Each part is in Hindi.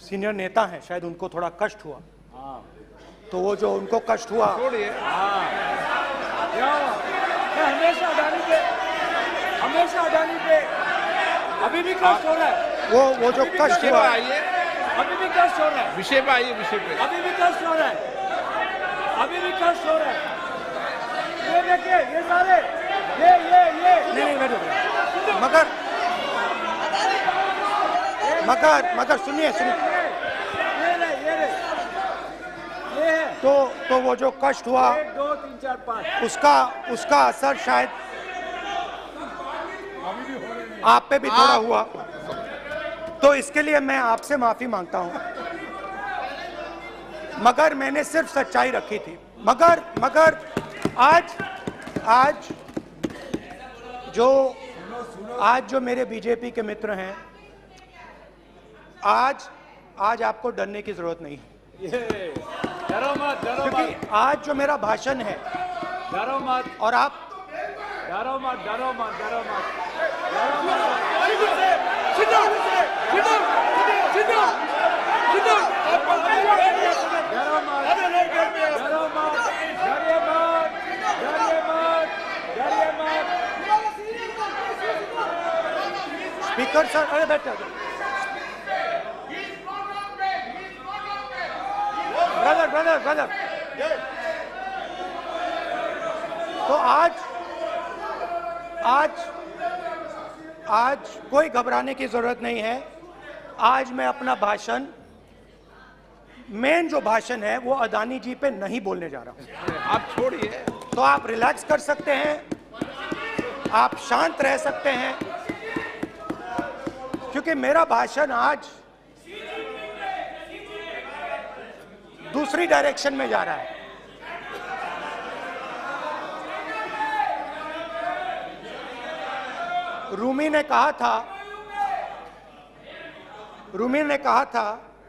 सीनियर नेता हैं, शायद उनको थोड़ा कष्ट हुआ, तो वो जो उनको कष्ट हुआ, छोड़िए। हमेशा अडानी पे अभी भी कष्ट हो रहा है। वो जो कष्ट हुआ, आइए, अभी भी कष्ट हो रहा है। विषय पे आइए, विषय पे। अभी भी कष्ट हो रहा है। अभी भी कष्ट हो रहा है। ये देखिए, ये सारे नहीं मगर सुनिए तो वो जो कष्ट हुआ, 1 2 3 4 5 उसका असर शायद आप पे भी थोड़ा हुआ, तो इसके लिए मैं आपसे माफी मांगता हूं। मगर मैंने सिर्फ सच्चाई रखी थी। मगर आज जो मेरे बीजेपी के मित्र हैं, आज आपको डरने की जरूरत नहीं है, डरो मत क्योंकि आज जो मेरा भाषण है, डरो मत और आप डरो मत स्पीकर सर, अरे बैठ जाओ ब्रदर। तो आज कोई घबराने की जरूरत नहीं है। आज मैं अपना भाषण, मेन जो भाषण है, वो अदानी जी पे नहीं बोलने जा रहा हूं। आप छोड़िए, तो आप रिलैक्स कर सकते हैं, आप शांत रह सकते हैं, क्योंकि मेरा भाषण आज दूसरी डायरेक्शन में जा रहा है। रूमी ने कहा था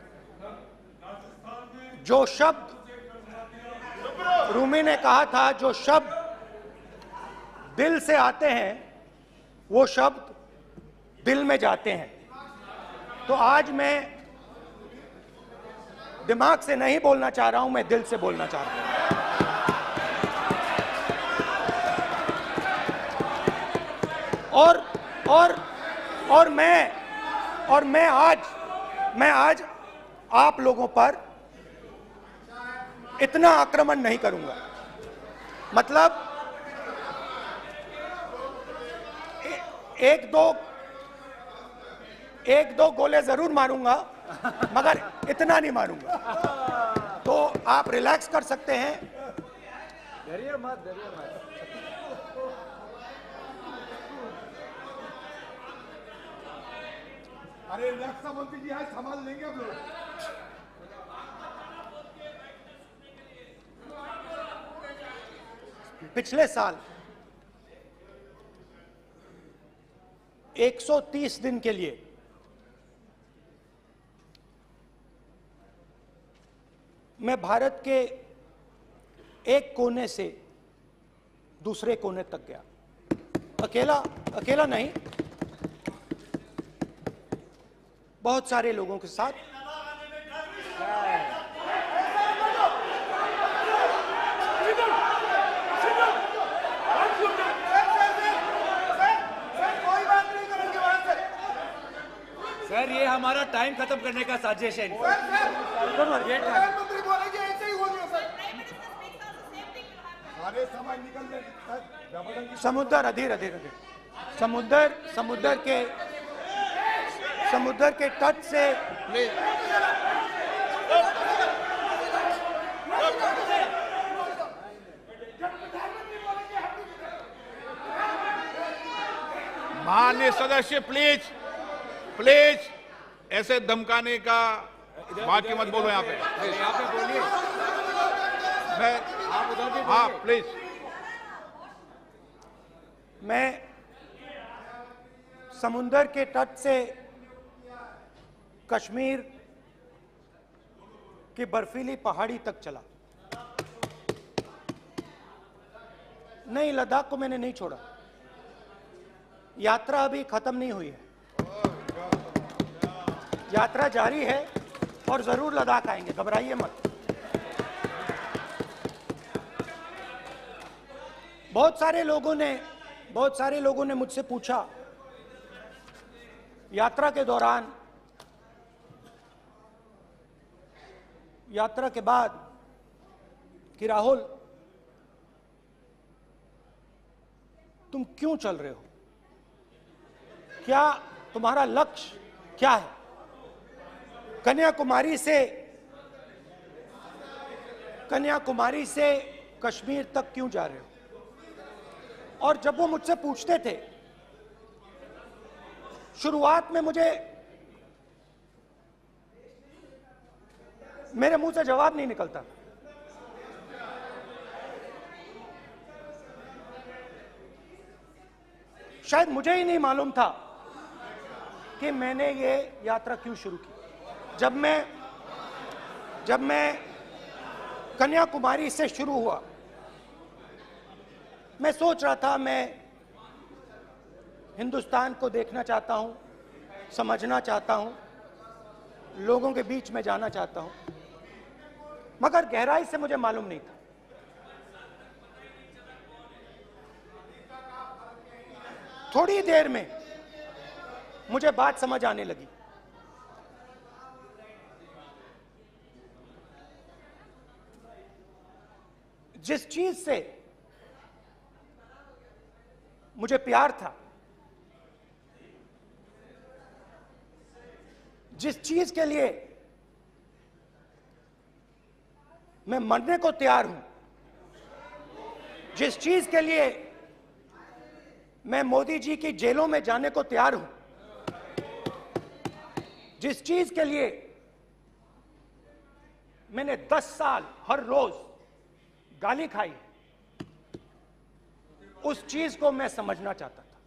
जो शब्द दिल से आते हैं, वो शब्द दिल में जाते हैं। तो आज मैं दिमाग से नहीं बोलना चाह रहा हूं, मैं दिल से बोलना चाह रहा हूं। और मैं आज आप लोगों पर इतना आक्रमण नहीं करूंगा। मतलब एक दो गोले जरूर मारूंगा, मगर इतना नहीं मारूंगा। तो आप रिलैक्स कर सकते हैं। डरिए मत अरे रक्षा मंत्री जी है, संभाल लेंगे हम लोग। पिछले साल 130 दिन के लिए मैं भारत के एक कोने से दूसरे कोने तक गया, अकेला नहीं, बहुत सारे लोगों के साथ। सर, ये हमारा टाइम खत्म करने का साजिश है। प्रधानमंत्री बोलेंगे ऐसे ही हो गया सर। सारे समय निकल रहे। समुद्र अधीर समुद्र के तट से माननीय सदस्य प्लीज ऐसे धमकाने का वाक्य मत बोलो यहाँ पे। बोलिए। आप उधर भी हाँ प्लीज। मैं समुद्र के तट से कश्मीर की बर्फीली पहाड़ी तक चला। नहीं, लद्दाख को मैंने नहीं छोड़ा। यात्रा अभी खत्म नहीं हुई है, यात्रा जारी है। और जरूर लद्दाख आएंगे, घबराइए मत। बहुत सारे लोगों ने मुझसे पूछा यात्रा के दौरान, यात्रा के बाद, कि राहुल तुम क्यों चल रहे हो, क्या तुम्हारा लक्ष्य क्या है, कन्याकुमारी से कश्मीर तक क्यों जा रहे हो। और जब वो मुझसे पूछते थे, शुरुआत में मेरे मुंह से जवाब नहीं निकलता। शायद मुझे ही नहीं मालूम था कि मैंने ये यात्रा क्यों शुरू की। जब मैं कन्याकुमारी से शुरू हुआ, मैं सोच रहा था मैं हिंदुस्तान को देखना चाहता हूं, समझना चाहता हूं, लोगों के बीच में जाना चाहता हूं, मगर गहराई से मुझे मालूम नहीं था। थोड़ी देर में मुझे बात समझ आने लगी। जिस चीज से मुझे प्यार था, जिस चीज के लिए मैं मरने को तैयार हूं, जिस चीज के लिए मैं मोदी जी की जेलों में जाने को तैयार हूं, जिस चीज के लिए मैंने 10 साल हर रोज गाली खाई, उस चीज को मैं समझना चाहता था।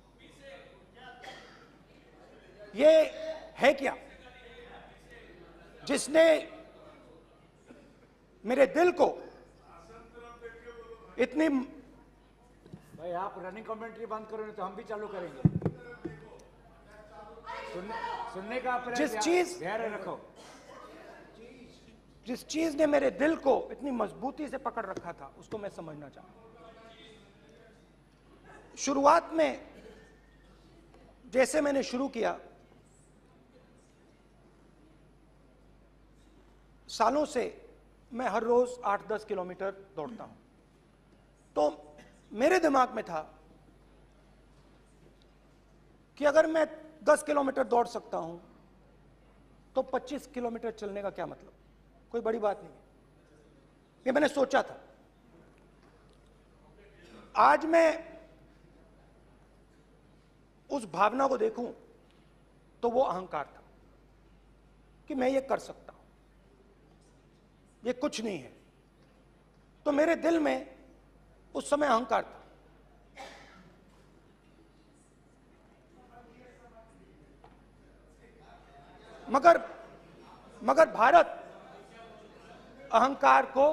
ये है क्या जिसने मेरे दिल को इतनी। भाई आप रनिंग कमेंट्री बंद करो, नहीं तो हम भी चालू करेंगे। सुनने का जिस चीज ने मेरे दिल को इतनी मजबूती से पकड़ रखा था, उसको मैं समझना चाहता। शुरुआत में जैसे मैंने शुरू किया, सालों से मैं हर रोज 8-10 किलोमीटर दौड़ता हूं, तो मेरे दिमाग में था कि अगर मैं 10 किलोमीटर दौड़ सकता हूं तो 25 किलोमीटर चलने का क्या मतलब, कोई बड़ी बात नहीं। ये मैंने सोचा था। आज मैं उस भावना को देखूं तो वो अहंकार था कि मैं ये कर सकता हूं, ये कुछ नहीं है। तो मेरे दिल में उस समय अहंकार था। मगर भारत अहंकार को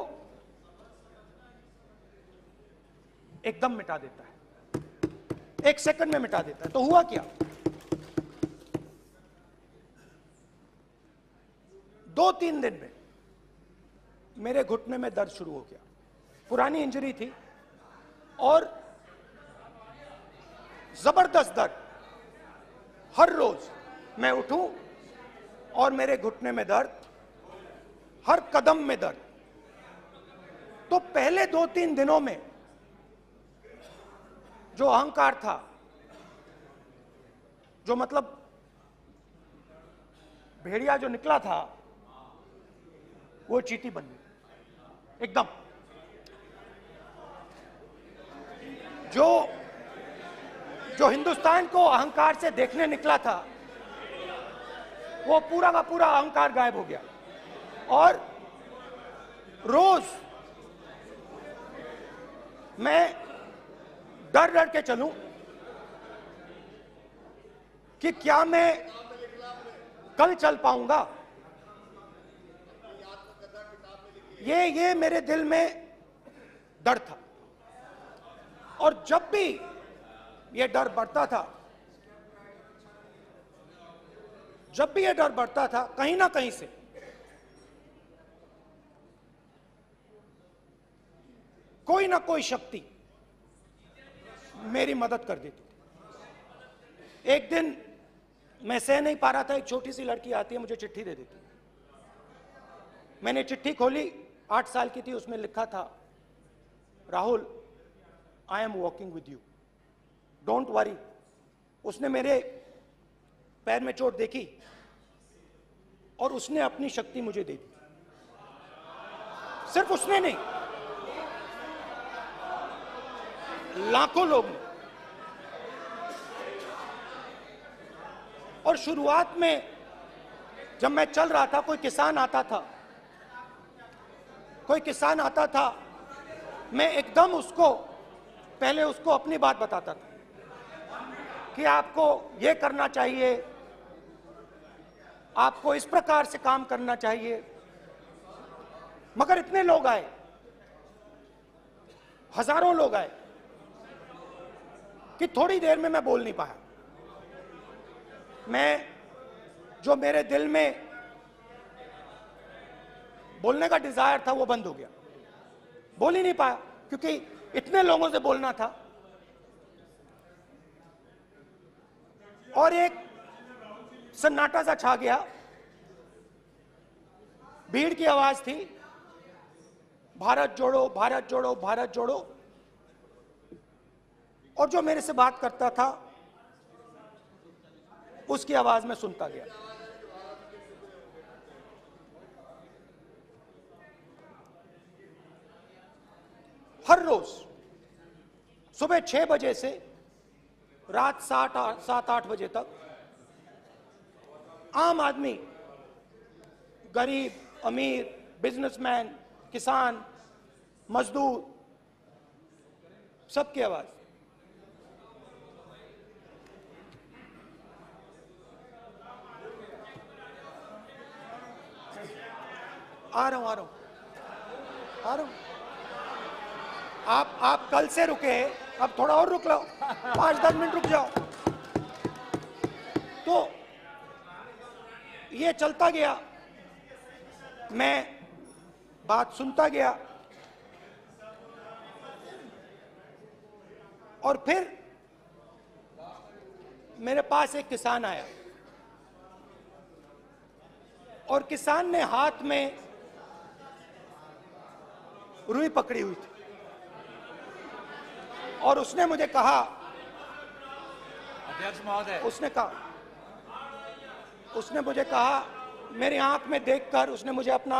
एकदम मिटा देता है, 1 सेकंड में मिटा देता है। तो हुआ क्या, 2-3 दिन में मेरे घुटने में दर्द शुरू हो गया। पुरानी इंजरी थी और जबरदस्त दर्द। हर रोज मैं उठूं और मेरे घुटने में दर्द, हर कदम में दर्द। तो पहले 2-3 दिनों में जो अहंकार था, जो मतलब भेड़िया जो निकला था, वो चींटी बन गई एकदम। जो हिंदुस्तान को अहंकार से देखने निकला था, वो पूरा का पूरा अहंकार गायब हो गया। और रोज मैं डर डर के चलूं कि क्या मैं कल चल पाऊंगा। ये मेरे दिल में डर था। और जब भी ये डर बढ़ता था, कहीं ना कहीं से कोई ना कोई शक्ति मेरी मदद कर देती थी। एक दिन मैं सह नहीं पा रहा था, एक छोटी सी लड़की आती है, मुझे चिट्ठी दे देती। मैंने चिट्ठी खोली, 8 साल की थी, उसमें लिखा था, Rahul, I am walking with you, don't worry. उसने मेरे पैर में चोट देखी और उसने अपनी शक्ति मुझे दे दी। सिर्फ उसने नहीं, लाखों लोग ने। और शुरुआत में जब मैं चल रहा था, कोई किसान आता था, मैं एकदम उसको पहले उसको अपनी बात बताता था कि आपको ये करना चाहिए, आपको इस प्रकार से काम करना चाहिए। मगर इतने लोग आए, हजारों लोग आए कि थोड़ी देर में मैं बोल नहीं पाया। मैं जो मेरे दिल में बोलने का डिजायर था वो बंद हो गया, बोल ही नहीं पाया क्योंकि इतने लोगों से बोलना था। और एक सन्नाटा सा छा गया, भीड़ की आवाज थी, भारत जोड़ो, भारत जोड़ो, भारत जोड़ो। और जो मेरे से बात करता था उसकी आवाज में सुनता गया। हर रोज सुबह 6 बजे से रात 7-8 बजे तक आम आदमी, गरीब, अमीर, बिजनेसमैन, किसान, मजदूर, सबकी आवाज। आ रहा हूं। आप कल से रुके, अब थोड़ा और रुक लो, 5-10 मिनट रुक जाओ। तो ये चलता गया, मैं बात सुनता गया। और फिर मेरे पास एक किसान आया और किसान ने हाथ में रुई पकड़ी हुई थी और उसने मुझे कहा, अध्यक्ष महोदय, उसने मुझे कहा, मेरी आंख में देखकर उसने मुझे अपना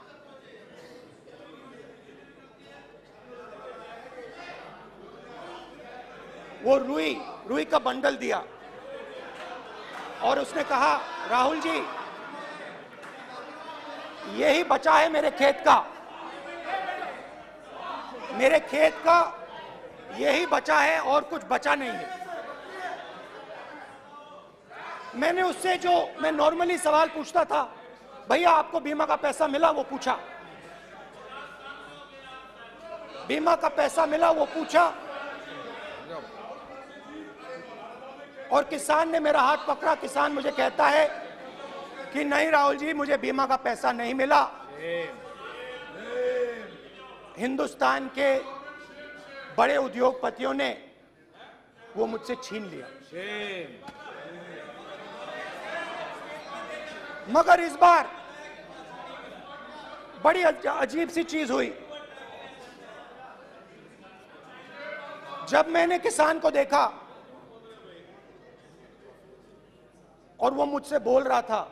वो रुई का बंडल दिया और उसने कहा, राहुल जी, यही बचा है मेरे खेत का, यही बचा है और कुछ बचा नहीं है। मैंने उससे जो मैं नॉर्मली सवाल पूछता था, भैया आपको बीमा का पैसा मिला, वो पूछा। बीमा का पैसा मिला, वो पूछा। और किसान ने मेरा हाथ पकड़ा। किसान मुझे कहता है कि नहीं राहुल जी, मुझे बीमा का पैसा नहीं मिला, हिंदुस्तान के बड़े उद्योगपतियों ने वो मुझसे छीन लिया। मगर इस बार बड़ी अजीब सी चीज हुई। जब मैंने किसान को देखा और वो मुझसे बोल रहा था,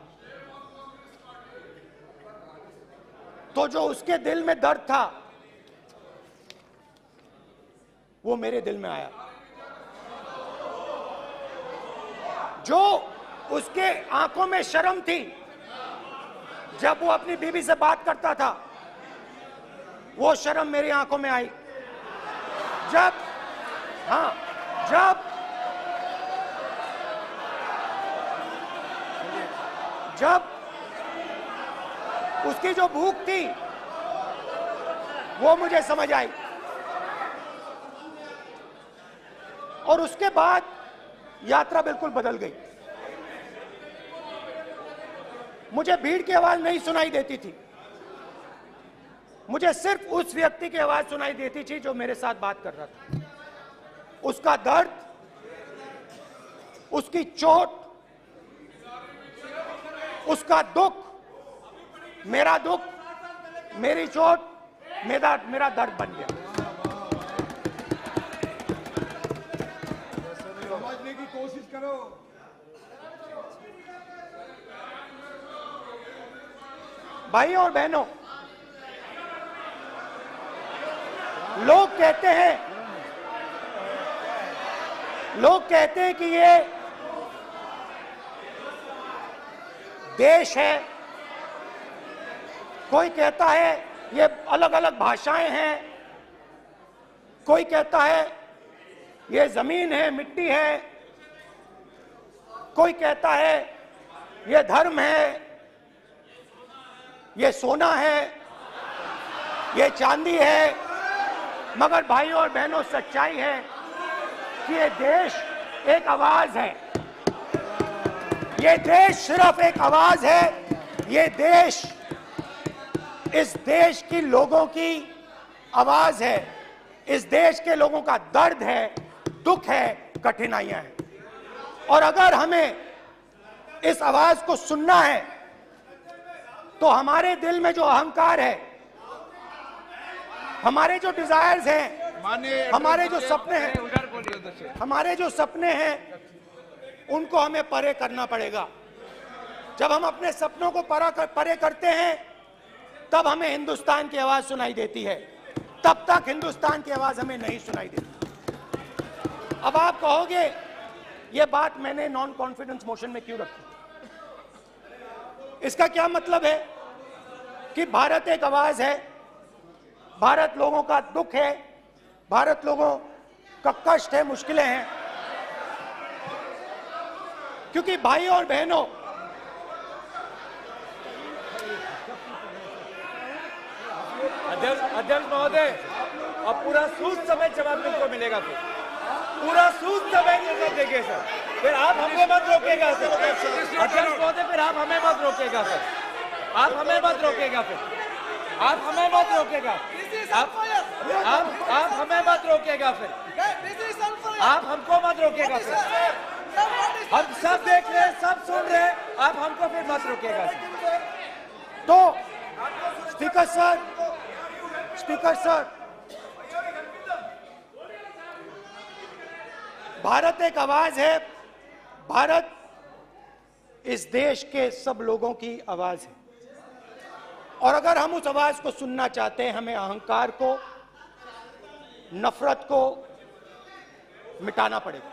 तो जो उसके दिल में दर्द था वो मेरे दिल में आया। जो उसके आंखों में शर्म थी जब वो अपनी बीवी से बात करता था, वो शर्म मेरी आंखों में आई। जब उसकी जो भूख थी वो मुझे समझ आई। और उसके बाद यात्रा बिल्कुल बदल गई। मुझे भीड़ की आवाज नहीं सुनाई देती थी, मुझे सिर्फ उस व्यक्ति की आवाज सुनाई देती थी जो मेरे साथ बात कर रहा था। उसका दर्द, उसकी चोट, उसका दुख, मेरा दुख, मेरी चोट, मेरा दर्द बन गया। समझने की कोशिश करो। भाई और बहनों, लोग कहते हैं कि ये देश है, कोई कहता है ये अलग अलग भाषाएं हैं, कोई कहता है ये जमीन है, मिट्टी है, कोई कहता है ये धर्म है, ये सोना है, ये चांदी है। मगर भाइयों और बहनों, सच्चाई है कि ये देश एक आवाज है। ये देश सिर्फ एक आवाज है। ये देश इस देश की लोगों की आवाज है। इस देश के लोगों का दर्द है, दुख है, कठिनाइयां हैं। और अगर हमें इस आवाज को सुनना है तो हमारे दिल में जो अहंकार है, हमारे जो डिजायर्स हैं, हमारे जो सपने हैं, उनको हमें परे करना पड़ेगा। जब हम अपने सपनों को परे करते हैं तब हमें हिंदुस्तान की आवाज सुनाई देती है। तब तक हिंदुस्तान की आवाज हमें नहीं सुनाई देती। अब आप कहोगे ये बात मैंने नॉन कॉन्फिडेंस मोशन में क्यों रखी? इसका क्या मतलब है कि भारत एक आवाज है, भारत लोगों का दुख है, भारत लोगों का कष्ट है, मुश्किलें हैं। क्योंकि भाई और बहनों, अध्यक्ष महोदय, अब पूरा सूद समेत जवाब तुमको मिलेगा। फिर पूरा सूद समेत जवाब देंगे सर। फिर आप हमें मत रोकेगा सर। अध्यक्ष महोदय, फिर आप हमें मत रोकेगा सर। आप हमें मत रोकेगा। फिर आप हमें मत रोकेगा। आप हमें मत रोकेगा। फिर आप हमको मत रोकेगा। फिर हम सब देख रहे हैं, सब सुन रहे हैं, आप हमको फिर मत रोकेगा सर। तो स्पीकर सर, भारत एक आवाज है। भारत इस देश के सब लोगों की आवाज है। और अगर हम उस आवाज को सुनना चाहते हैं, हमें अहंकार को, नफरत को मिटाना पड़ेगा।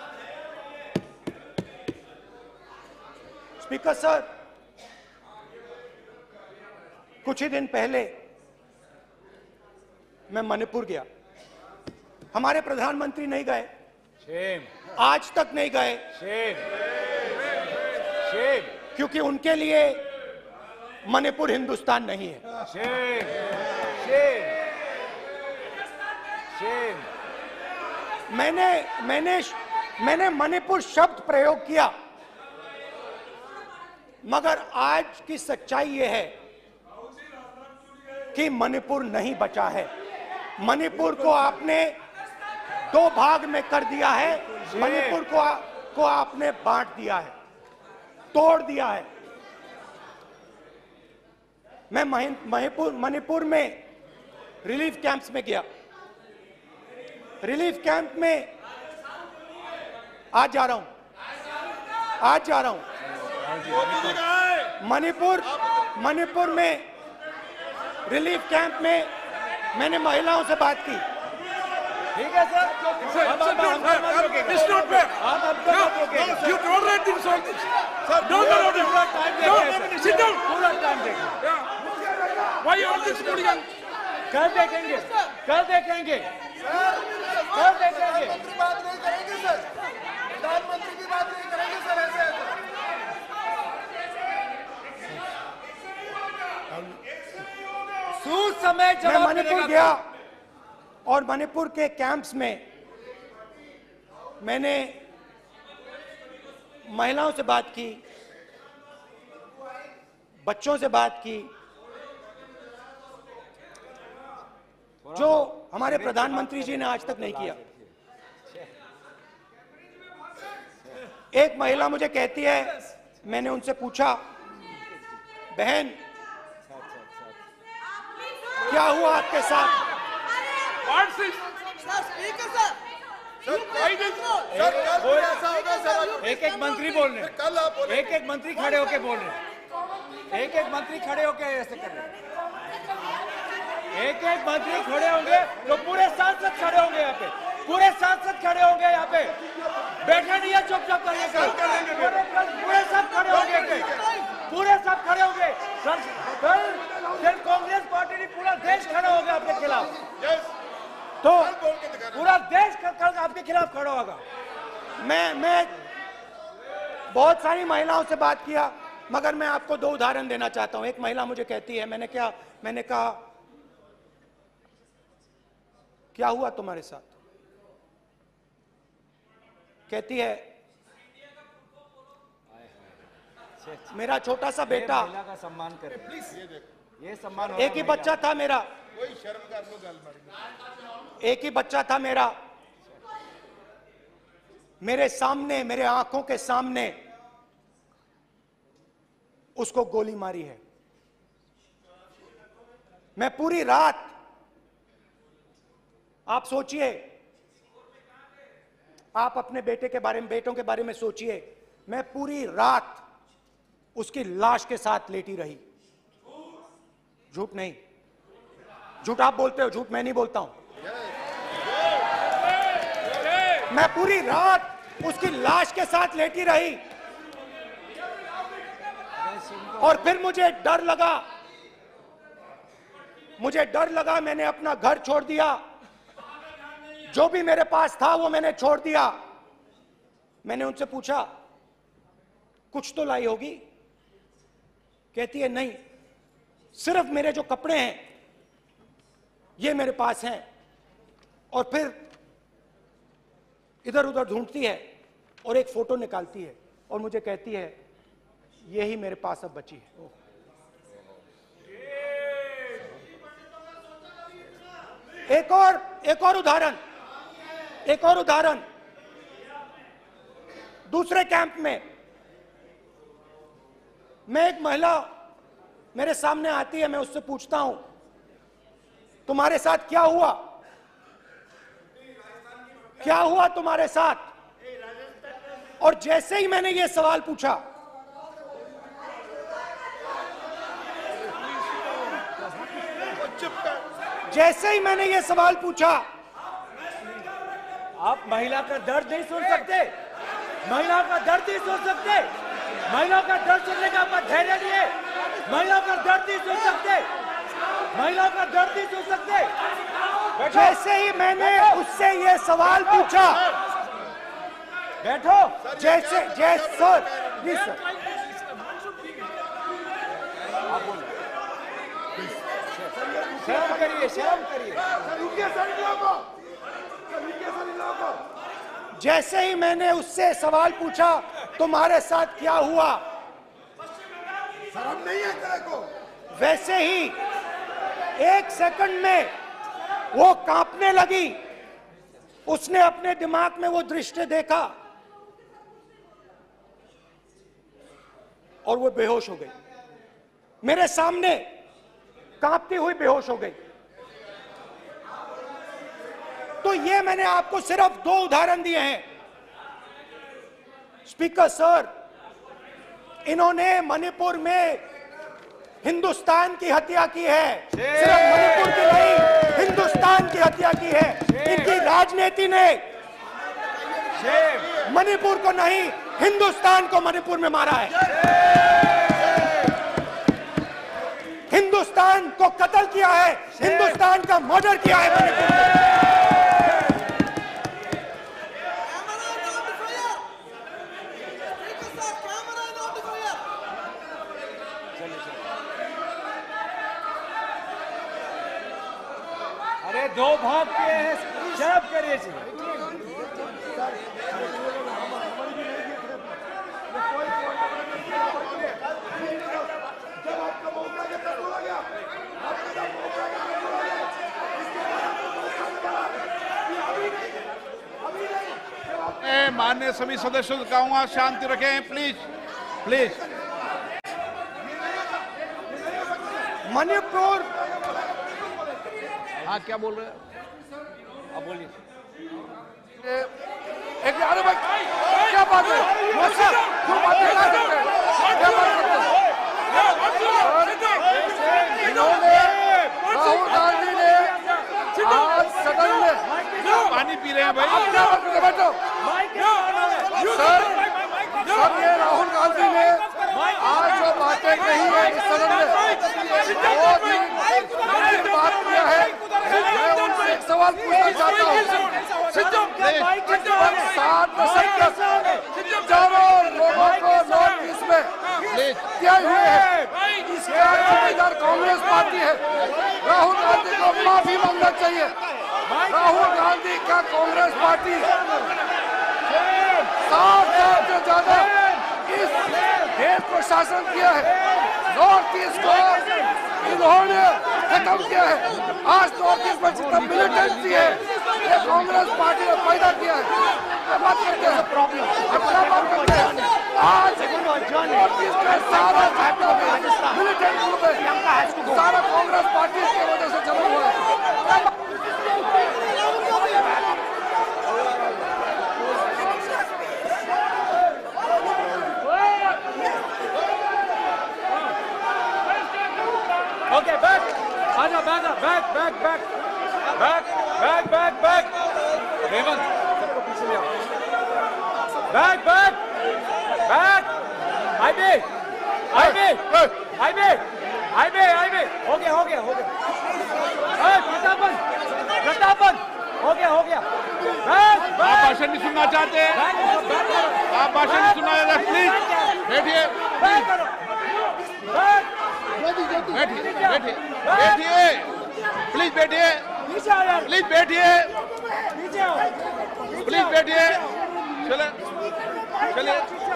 स्पीकर सर, कुछ ही दिन पहले मैं मणिपुर गया। हमारे प्रधानमंत्री नहीं गए, आज तक नहीं गए, क्योंकि उनके लिए मणिपुर हिंदुस्तान नहीं है। मैंने मणिपुर शब्द प्रयोग किया, मगर आज की सच्चाई यह है कि मणिपुर नहीं बचा है। मणिपुर को आपने दो भाग में कर दिया है। मणिपुर को आपने बांट दिया है, तोड़ दिया है। मैं मणिपुर में रिलीफ कैंप्स में गया। रिलीफ कैंप में आज जा रहा हूं। मणिपुर में रिलीफ कैंप में मैंने महिलाओं से बात की। ठीक है सर, कर देखेंगे। बात नहीं करेंगे सर, प्रधानमंत्री की बात नहीं करेंगे सर। ऐसे सूद समय मैं जवाब मणिपुर गया और मणिपुर के कैंप्स में मैंने महिलाओं से बात की, बच्चों से बात की, जो हमारे प्रधानमंत्री जी ने आज तक नहीं किया। एक महिला मुझे कहती है, मैंने उनसे पूछा, बहन क्या हुआ आपके साथ? एक एक मंत्री बोल रहे हैं, एक एक मंत्री खड़े होके बोल रहे हैं, एक एक मंत्री खड़े होके ऐसे कर रहे हैं, एक एक मंत्री खड़े होंगे तो पूरे सांसद खड़े होंगे यहाँ पे, पूरे सांसद खड़े होंगे यहाँ पे, बैठे नहीं है चुपचाप करिए, पूरे सब खड़े होंगे, पूरे सब खड़े होंगे। कल कांग्रेस पार्टी ने पूरा देश खड़ा होगा आपके खिलाफ, तो पूरा देश कल आपके खिलाफ खड़ा होगा। मैं बहुत सारी महिलाओं से बात किया, मगर मैं आपको दो उदाहरण देना चाहता हूं। एक महिला मुझे कहती है, मैंने कहा क्या हुआ तुम्हारे साथ? कहती है मेरा छोटा सा बेटा, महिला का सम्मान करें प्लीज, ये सम्मान, एक ही बच्चा था मेरा, कोई शर्म कर लो गल मारी, एक ही बच्चा था मेरा, मेरे सामने, मेरे आंखों के सामने उसको गोली मारी है। मैं पूरी रात, आप सोचिए, आप अपने बेटे के बारे में, बेटों के बारे में सोचिए, मैं पूरी रात उसकी लाश के साथ लेटी रही। झूठ नहीं, झूठ आप बोलते हो, झूठ मैं नहीं बोलता हूं। मैं पूरी रात उसकी लाश के साथ लेटी रही और फिर मुझे डर लगा, मैंने अपना घर छोड़ दिया, जो भी मेरे पास था वो मैंने छोड़ दिया। मैंने उनसे पूछा कुछ तो लाई होगी? कहती है नहीं, सिर्फ मेरे जो कपड़े हैं ये मेरे पास हैं। और फिर इधर उधर ढूंढती है और एक फोटो निकालती है और मुझे कहती है यही मेरे पास अब बची है। एक और उदाहरण, दूसरे कैंप में मैं, एक महिला मेरे सामने आती है, मैं उससे पूछता हूं तुम्हारे साथ क्या हुआ? क्या हुआ तुम्हारे साथ? और जैसे ही मैंने ये सवाल पूछा, आप महिला का दर्द नहीं सुन सकते, महिला का दर्द नहीं सुन सकते, महिला का दर्द सुनने का आपका धैर्य नहीं है, महिला का दर्द नहीं सुन सकते, महिला का दर्द नहीं सुन सकते। जैसे ही मैंने उससे ये सवाल पूछा, बैठो, जैसे सर प्लीज सर, शर्म करिए, शर्म करिए। जैसे ही मैंने उससे सवाल पूछा तुम्हारे साथ क्या हुआ, शर्म नहीं है तेरे को? वैसे ही एक सेकंड में वो कांपने लगी। उसने अपने दिमाग में वो दृश्य देखा और वो बेहोश हो गई, मेरे सामने कांपती हुई बेहोश हो गई। तो ये मैंने आपको सिर्फ दो उदाहरण दिए हैं। स्पीकर सर, इन्होंने मणिपुर में हिंदुस्तान की हत्या की है, सिर्फ मणिपुर की नहीं, हिंदुस्तान की हत्या की है। इनकी राजनीति ने मणिपुर को नहीं, हिंदुस्तान को मणिपुर में मारा है। हिंदुस्तान को कत्ल किया है, हिंदुस्तान का मर्डर किया है मणिपुर में। अरे दो भाग किए हैं, शर्म करिए जी। मैं माननीय सभी सदस्यों से कहूंगा शांति रखें प्लीज प्लीज। मणिपुर, हाँ क्या बोल रहे हैं अब बोलिए। एक अरे भाई क्या बात है? क्यों बात नहीं कर सकते? क्या बात करते हैं? इन्होंने राहुल गांधी ने आज सदन में पानी पी रहे हैं भाई। आप क्या बात करते? बैठो सर। सर ये राहुल गांधी ने आज जो बातें कही है इस सदन में बहुत ही गंभीर बात किया है। मैं उनसे एक सवाल पूछना चाहता हूँ। 7 दशक तक चारों लोगों को नॉर्थ ईस्ट में क्या हुए हैं, इसका जिम्मेदार कांग्रेस पार्टी है। राहुल गांधी को माफी मांगना चाहिए। राहुल गांधी का कांग्रेस पार्टी 7 साल से ज्यादा इस देश को शासन किया है। नॉर्थ ईस्ट को इन्होंने खत्म किया है। आज नॉर्थ ईस्ट में जितना मिलिटेंसी है ये कांग्रेस पार्टी ने पैदा किया है। बात करते हैं अपना बात करते हैं। आज नॉर्थ ईस्ट का सारा मिलिटेंट ग्रुप है, सारा कांग्रेस पार्टी की वजह से चला हुआ है। ओके बैक आजा back back back back back back back back Revanth सबको पीछे ले आओ। Back back back IB IB IB IB IB हो गया हो गया हो गया। प्रतापन प्रतापन हो गया बैक आप भाषण नहीं सुनना चाहते हैं? आप भाषण नहीं सुनना चाहते प्लीज बैठिए बैक करो बैक बैठिए बैठिए बैठिए प्लीज बैठिए नीचे आओ यार प्लीज बैठिए नीचे आओ प्लीज बैठिए। चले चलिए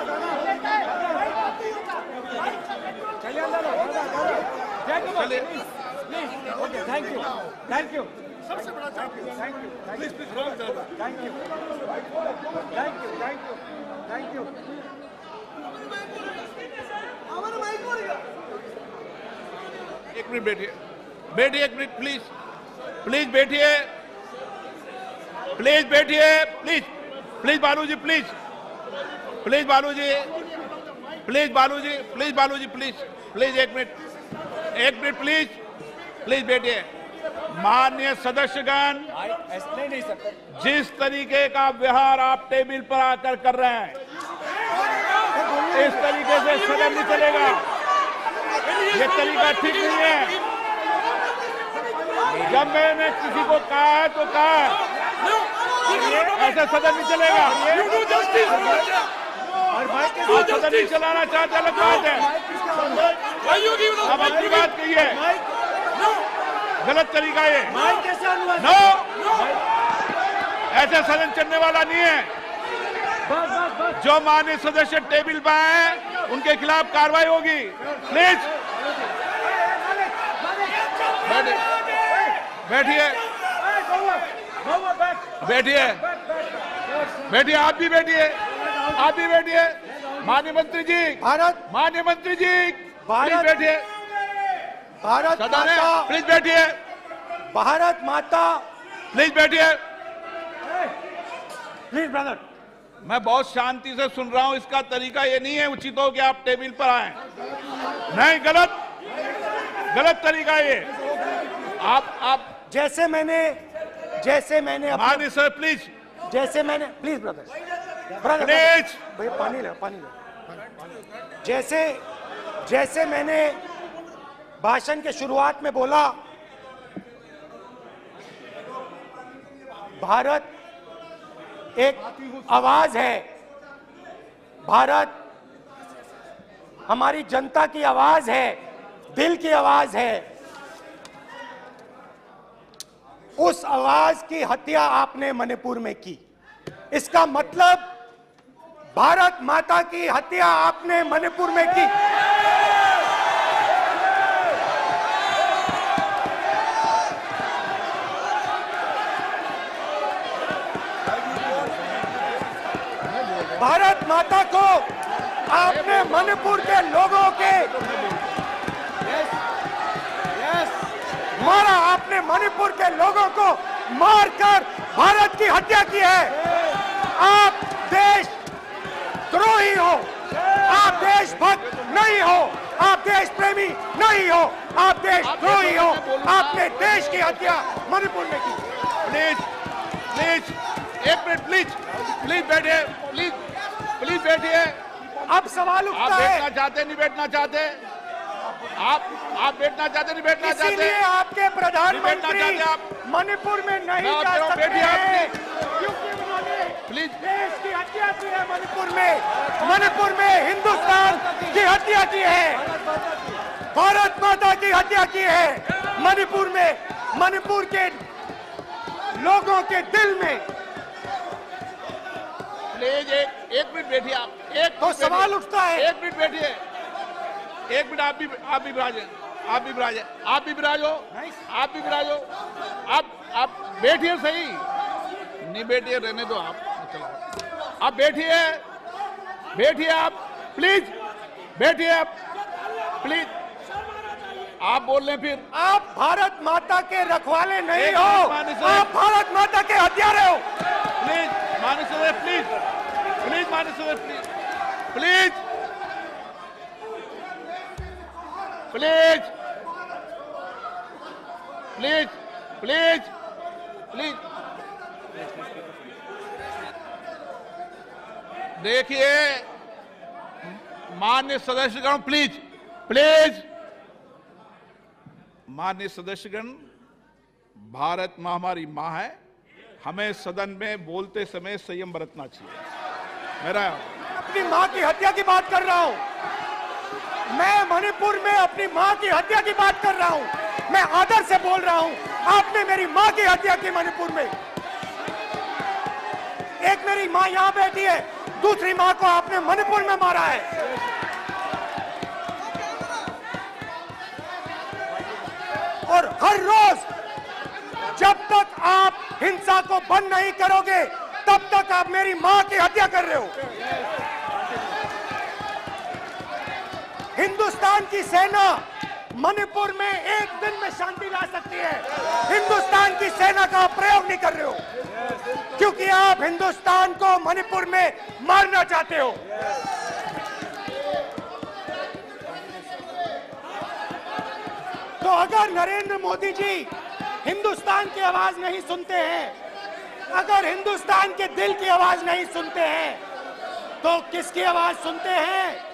चलिए अंदर आओ चलिए प्लीज ओके थैंक यू सबसे बड़ा thank you please please thank you एक मिनट बैठिए बैठिए एक मिनट प्लीज प्लीज बैठिए प्लीज बैठिए please please Baluji please please Baluji please Baluji please Baluji please please एक मिनट प्लीज प्लीज बैठिए। माननीय सदस्यगण ऐसे नहीं सकते जिस तरीके का व्यवहार आप टेबल पर आकर कर रहे हैं इस तरीके से सदन नहीं चलेगा। ये तरीका ठीक नहीं है। जब मैंने किसी को कहा है तो कहा है ऐसा सदन नहीं चलेगा। आप सदन नहीं चलाना चाहते अलग बात है। अब अपनी बात कहिए गलत तरीका ये नो ऐसा सदन चलने वाला नहीं है। जो माननीय सदस्य टेबल पर आए उनके खिलाफ कार्रवाई होगी। प्लीज बैठिए बैठिए बैठिए आप भी बैठिए माननीय मंत्री जी माननीय मंत्री जी प्लीज बैठिए। भारत सदन है माता प्लीज बैठिए भारत माता प्लीज बैठिए। प्लीज ब्रदर मैं बहुत शांति से सुन रहा हूं। इसका तरीका ये नहीं है उचित हो कि आप टेबल पर आए। नहीं गलत तरीका ये। आप जैसे मैंने माननीय sir please please brother please भैया पानी ले जैसे मैंने भाषण के शुरुआत में बोला भारत एक आवाज है। भारत हमारी जनता की आवाज है, दिल की आवाज है। उस आवाज की हत्या आपने मणिपुर में की। इसका मतलब भारत माता की हत्या आपने मणिपुर में की। माता को आपने मणिपुर के लोगों के मारा, आपने मणिपुर के लोगों को मारकर भारत की हत्या की है। आप देश द्रोही हो, आप देशभक्त नहीं हो, आप देश प्रेमी नहीं हो, आप देशद्रोही हो। आपने देश की हत्या मणिपुर में की। प्लीज प्लीज एक मिनट, प्लीज प्लीज बैठिए, प्लीज प्लीज बैठिए। अब सवाल आप उठता है, बैठना चाहते नहीं बैठना चाहते, आप बैठना चाहते नहीं बैठना चाहते, इसीलिए आपके प्रधानमंत्री चाहते आप। मणिपुर में नहीं मैं जा सकते बैठिए आप, हैं क्योंकि उन्होंने प्लीज देश की हत्या की है। मणिपुर में हिंदुस्तान की हत्या की है, भारत माता की हत्या की है। मणिपुर के लोगों के दिल में। प्लीज एक मिनट बैठिए आप, एक तो मिनट सवाल बैठिए। उठता है, एक मिनट बैठिए, एक मिनट। आप भी विराजे, आप भी विराजे, आप भी विराजो, आप भी विराजो। आप बैठिए सही, नहीं बैठिए रहने दो आप, चलो आप बैठिए, बैठिए आप, प्लीज बैठिए आप, प्लीज। आप बोल रहे फिर आप भारत माता के रखवाले नहीं एक हो, मिनट माननीय सर। आप भारत माता के हत्यारे हो। प्लीज माननीय सदस्य, प्लीज प्लीज माननीय सदस्य, please please please please please. देखिए माननीय सदस्यगण, प्लीज प्लीज। माननीय सदस्यगण, भारत माँ हमारी माँ है, हमें सदन में बोलते समय संयम बरतना चाहिए। मेरा अपनी माँ की हत्या की बात कर रहा हूँ, मैं मणिपुर में अपनी माँ की हत्या की बात कर रहा हूँ, मैं आदर से बोल रहा हूँ। आपने मेरी माँ की हत्या की मणिपुर में। एक मेरी माँ यहाँ बैठी है, दूसरी माँ को आपने मणिपुर में मारा है। और हर रोज जब तक आप हिंसा को बंद नहीं करोगे, तब तक आप मेरी माँ की हत्या कर रहे हो। हिंदुस्तान की सेना मणिपुर में एक दिन में शांति ला सकती है। हिंदुस्तान की सेना का प्रयोग नहीं कर रहे हो, क्योंकि आप हिंदुस्तान को मणिपुर में मारना चाहते हो। तो अगर नरेंद्र मोदी जी हिंदुस्तान की आवाज नहीं सुनते हैं, अगर हिंदुस्तान के दिल की आवाज नहीं सुनते हैं, तो किसकी आवाज सुनते हैं?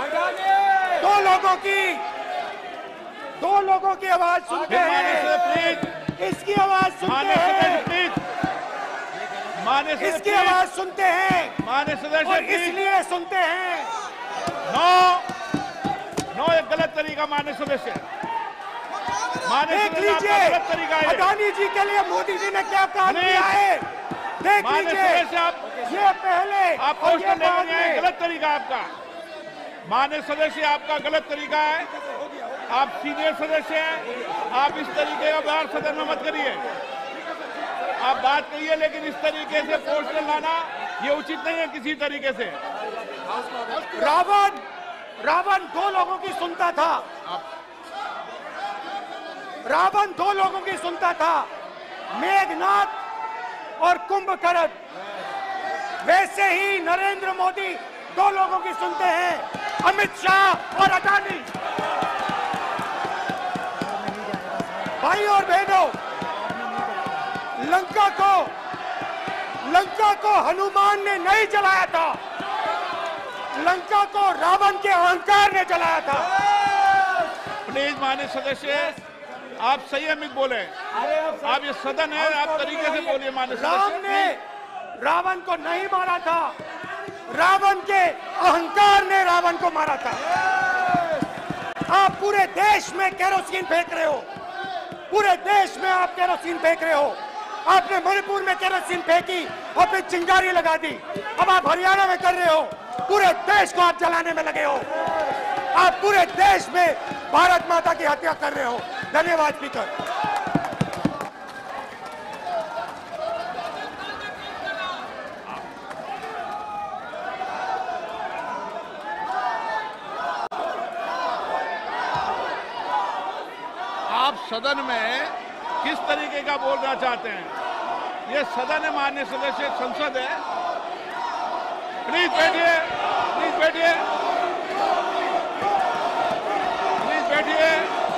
दो लोगों की आवाज सुनते हैं। इसकी आवाज सुनते हैं, इसकी आवाज सुनते हैं, माननीय सदस्य, और इसलिए सुनते हैं। नो ये गलत तरीका माननीय सदस्य, देख लीजिए गलत तरीका है। अडानी जी के लिए मोदी जी ने क्या काम किया है, देख लीजिए। ये पहले आप और ये बाद लेंगे, में। गलत तरीका आपका माननीय सदस्य, आपका गलत तरीका है। आप सीनियर सदस्य हैं, आप इस तरीके का बाहर सदन में मत करिए। आप बात करिए, लेकिन इस तरीके से पोस्टर लाना ये उचित नहीं है किसी तरीके से। रावण दो लोगों की सुनता था, रावण दो लोगों की सुनता था, मेघनाथ और कुंभकर्ण। वैसे ही नरेंद्र मोदी दो लोगों की सुनते हैं, अमित शाह और अडानी। भाई और बहनों, लंका को हनुमान ने नहीं जलाया था, लंका को रावण के अहंकार ने जलाया था। प्लीज माननीय सदस्य, आप संयमित बोले। आप ये सदन है, आप तरीके से बोलिए माननीय राम सदस्य। ने रावण को नहीं मारा था, रावण के अहंकार ने रावण को मारा था। आप पूरे देश में केरोसिन फेंक रहे हो, पूरे देश में आप केरोसिन फेंक रहे हो। आपने मणिपुर में केरोसिन फेंकी और फिर चिंगारी लगा दी। अब आप हरियाणा में कर रहे हो, पूरे देश को आप जलाने में लगे हो। आप पूरे देश में भारत माता की हत्या कर रहे हो। धन्यवाद स्पीकर। आप सदन में किस तरीके का बोलना चाहते हैं? ये सदन है, माननीय सदस्य, संसद है। प्लीज बैठिए, प्लीज बैठिए, प्लीज बैठिए।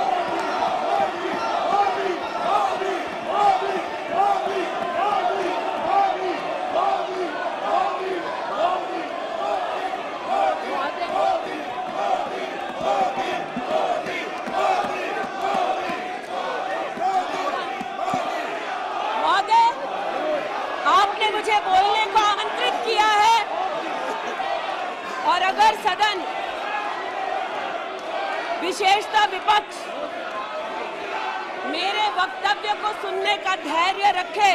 आपने मुझे बोलने को आमंत्रित किया है और अगर सदन, विशेषतः विपक्ष, मेरे वक्तव्य को सुनने का धैर्य रखे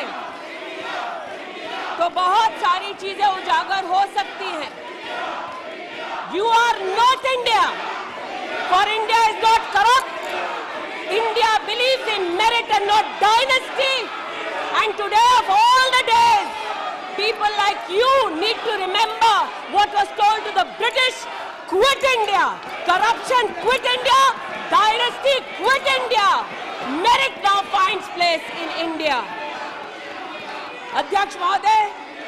तो बहुत सारी चीजें उजागर हो सकती हैं। You are not India, for India is not corrupt. India believes in merit and not dynasty. And today of all the days, people like you need to remember what was told to the British: quit India, corruption quit India, dynasty quit India, merit now finds place in India. अध्यक्ष महोदय,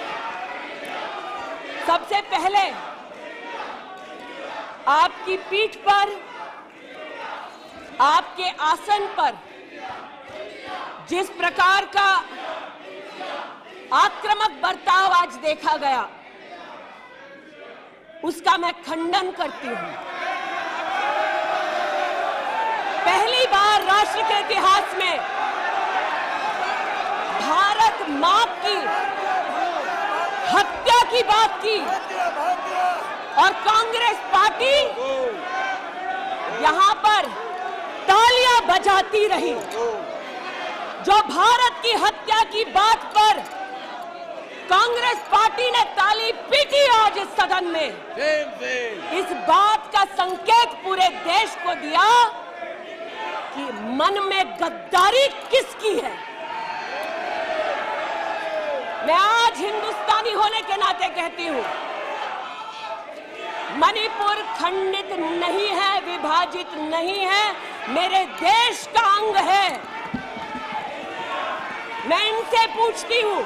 सबसे पहले आपकी पीठ पर, आपके आसन पर जिस प्रकार का आक्रामक बर्ताव आज देखा गया, उसका मैं खंडन करती हूं। पहली बार राष्ट्र के इतिहास में भारत मां की हत्या की बात की और कांग्रेस पार्टी यहां पर तालियां बजाती रही। जो भारत की हत्या की बात पर कांग्रेस पार्टी ने ताली पीटी आज इस सदन में, इस बात का संकेत पूरे देश को दिया कि मन में गद्दारी किसकी है। मैं आज हिंदुस्तानी होने के नाते कहती हूं, मणिपुर खंडित नहीं है, विभाजित नहीं है, मेरे देश का अंग है। मैं इनसे पूछती हूं,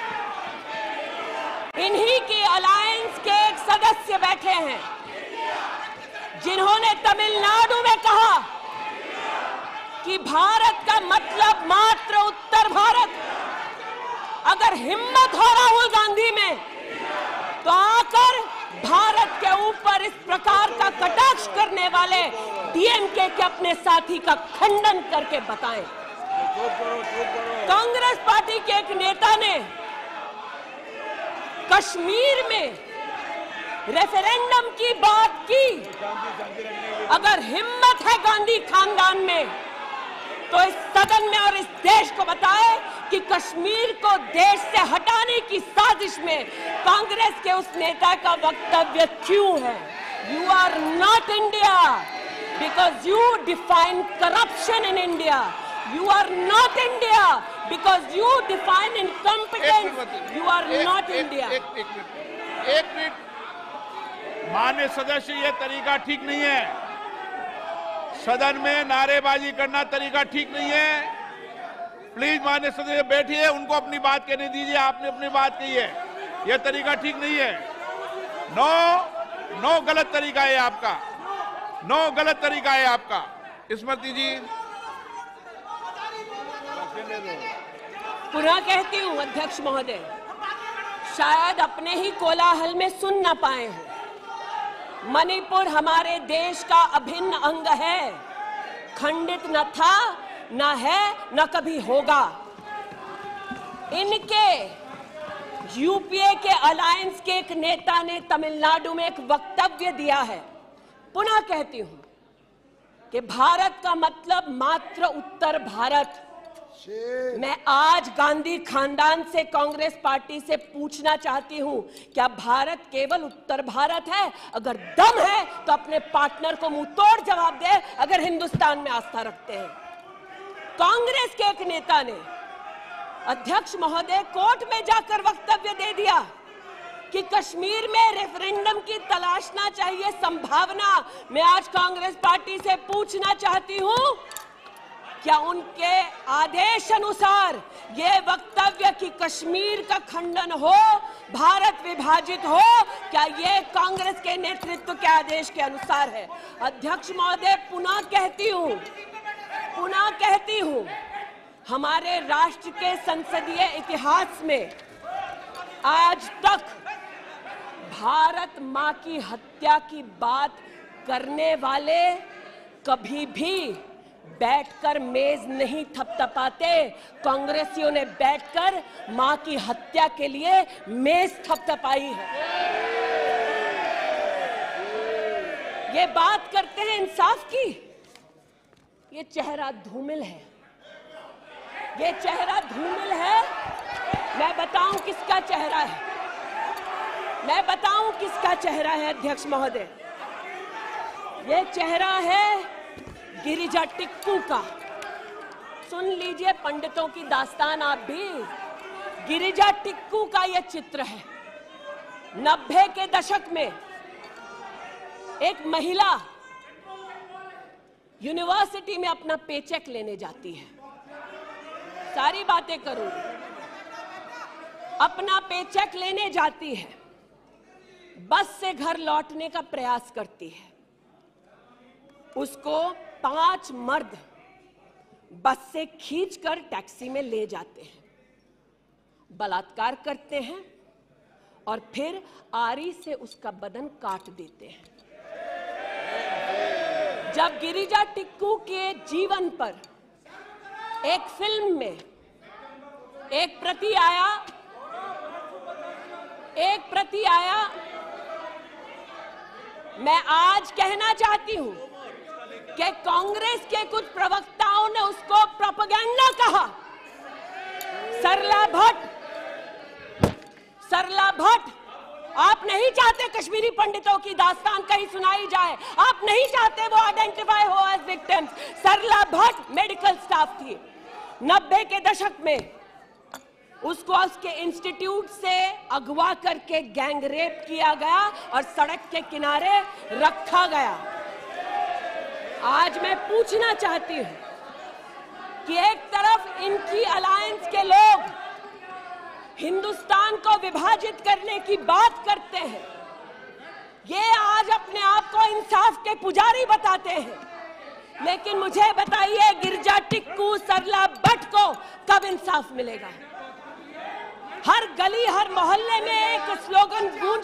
इन्हीं की अलायंस के एक सदस्य बैठे हैं जिन्होंने तमिलनाडु में कहा कि भारत का मतलब मात्र उत्तर भारत। अगर हिम्मत हो राहुल गांधी में तो आकर भारत के ऊपर इस प्रकार का कटाक्ष करने वाले डीएमके के अपने साथी का खंडन करके बताएं। कांग्रेस पार्टी के एक नेता ने कश्मीर में रेफरेंडम की बात की। अगर हिम्मत है गांधी खानदान में तो इस सदन में और इस देश को बताए कि कश्मीर को देश से हटाने की साजिश में कांग्रेस के उस नेता का वक्तव्य क्यों है। You are not India because you define corruption in India. You are not India because you define incompetence. You are not India. एक मिनट, माननीय सदस्य, ये तरीका ठीक नहीं है। सदन में नारेबाजी करना तरीका ठीक नहीं है। प्लीज माननीय सदस्य बैठिए, उनको अपनी बात कहने दीजिए। आपने अपनी बात कही है, यह तरीका ठीक नहीं है। नो गलत तरीका है आपका, नो गलत तरीका है आपका। स्मृति जी, पुनः कहती हूं अध्यक्ष महोदय, शायद अपने ही कोलाहल में सुन न पाए हो। मणिपुर हमारे देश का अभिन्न अंग है, खंडित न था, न है, न कभी होगा। इनके यूपीए के अलायंस के एक नेता ने तमिलनाडु में एक वक्तव्य दिया है। पुनः कहती हूं कि भारत का मतलब मात्र उत्तर भारत। मैं आज गांधी खानदान से, कांग्रेस पार्टी से पूछना चाहती हूं, क्या भारत केवल उत्तर भारत है? अगर दम है तो अपने पार्टनर को मुंह तोड़ जवाब दे, अगर हिंदुस्तान में आस्था रखते हैं। कांग्रेस के एक नेता ने, अध्यक्ष महोदय, कोर्ट में जाकर वक्तव्य दे दिया कि कश्मीर में रेफरेंडम की तलाशना चाहिए संभावना। मैं आज कांग्रेस पार्टी से पूछना चाहती हूं, क्या उनके आदेश अनुसार ये वक्तव्य कि कश्मीर का खंडन हो, भारत विभाजित हो, क्या ये कांग्रेस के नेतृत्व के आदेश के अनुसार है? अध्यक्ष महोदय, पुनः कहती हूं, हमारे राष्ट्र के संसदीय इतिहास में आज तक भारत मां की हत्या की बात करने वाले कभी भी बैठकर मेज नहीं थपथपाते। कांग्रेसियों ने बैठकर मां की हत्या के लिए मेज थपथपाई है। ये बात करते हैं इंसाफ की, ये चेहरा धूमिल है, ये चेहरा धूमिल है। मैं बताऊं किसका चेहरा है, मैं बताऊं किसका चेहरा है अध्यक्ष महोदय। ये चेहरा है गिरिजा टिक्कू का। सुन लीजिए पंडितों की दास्तान आप भी। गिरिजा टिक्कू का यह चित्र है। 90 के दशक में एक महिला यूनिवर्सिटी में अपना पेचेक लेने जाती है। सारी बातें करूंगी। अपना पेचेक लेने जाती है, बस से घर लौटने का प्रयास करती है। उसको 5 मर्द बस से खींचकर टैक्सी में ले जाते हैं, बलात्कार करते हैं और फिर आरी से उसका बदन काट देते हैं। जब गिरिजा टिक्कू के जीवन पर एक फिल्म में एक प्रति आया, मैं आज कहना चाहती हूं कि कांग्रेस के कुछ प्रवक्ताओं ने उसको प्रोपेगेंडा कहा। सरला भट्ट, आप नहीं चाहते कश्मीरी पंडितों की दास्तान कहीं सुनाई जाए, आप नहीं चाहते वो आइडेंटिफाई हो as victims. Sarla Bhatt medical staff थी। 90 के दशक में उसको उसके इंस्टीट्यूट से अगवा करके गैंग रेप किया गया और सड़क के किनारे रखा गया। आज मैं पूछना चाहती हूं कि एक तरफ इनकी अलायंस के लोग हिंदुस्तान को विभाजित करने की बात करते हैं, ये आज अपने आप को इंसाफ के पुजारी बताते हैं, लेकिन मुझे बताइए गिरिजा टिक्कू, सरला भट्ट को कब इंसाफ मिलेगा? हर गली हर मोहल्ले में एक स्लोगन गूंज